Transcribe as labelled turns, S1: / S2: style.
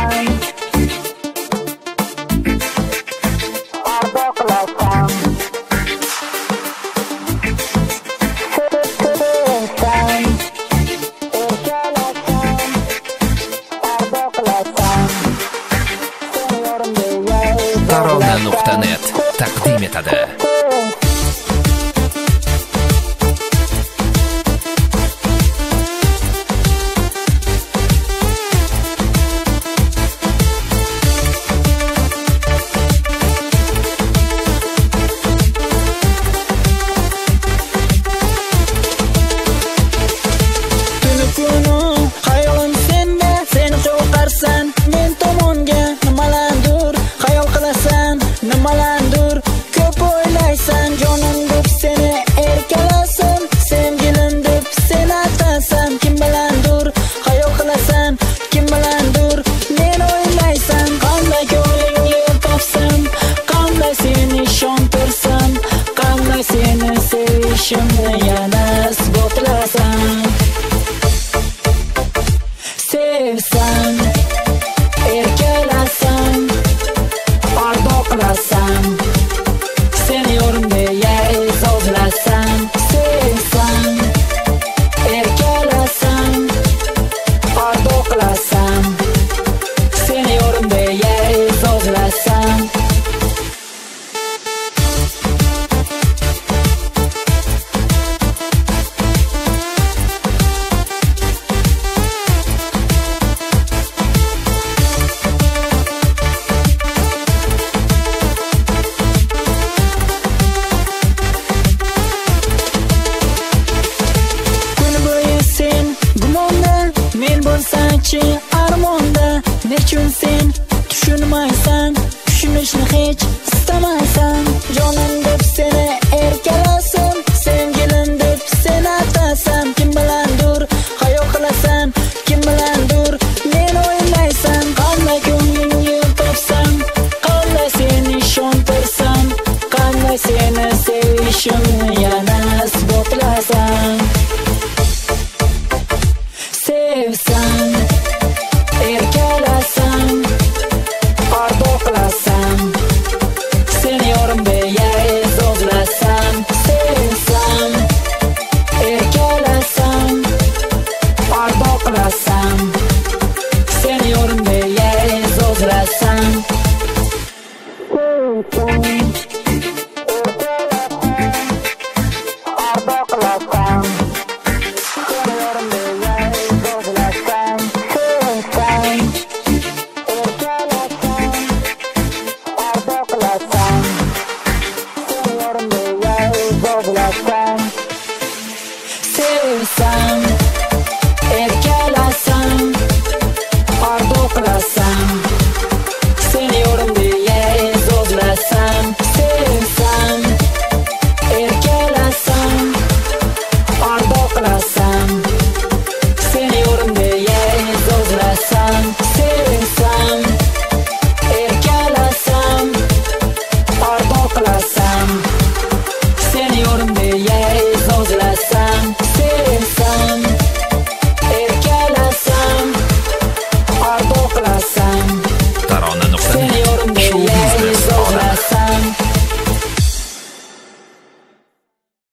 S1: Tarona.net taqdim etadi.
S2: Sevishimni yana isbotlasam, sevsam, erkalasam, ardoqlasam, seni yorim deya e'zozlasam, sevsam, erkalasam, ardoqlasam, seni yorim deya e'zozlasam. Armonda nechun sen tushunmaysan, tushunishni hech istamaysan. Jonim deb seni erkalasam, sevgilim deb seni atasam. Kim bilandir hayol qilasan, kim bilandir men o'ylaysan. Qanday ko'nglimni topsam, qanday seni ishontirsam, qanday seni sevishimni yana isbotlasam. Sevsam, erkalasam, ardoqlasam, seni yorim deya e'zozlasam. Sevsam, erkalasam, ardoqlasam, seni yorim deya e'zozlasam. Sevsam, erkalasam, ardoqlasam, seni yorim deya e'zozlasam. Sevsam, erkalasam, ardoqlasam, seni yorim deya e'zozlasam. Sevsam, erkalasam, ardoqlasam, seni yorim deya e'zozlasam.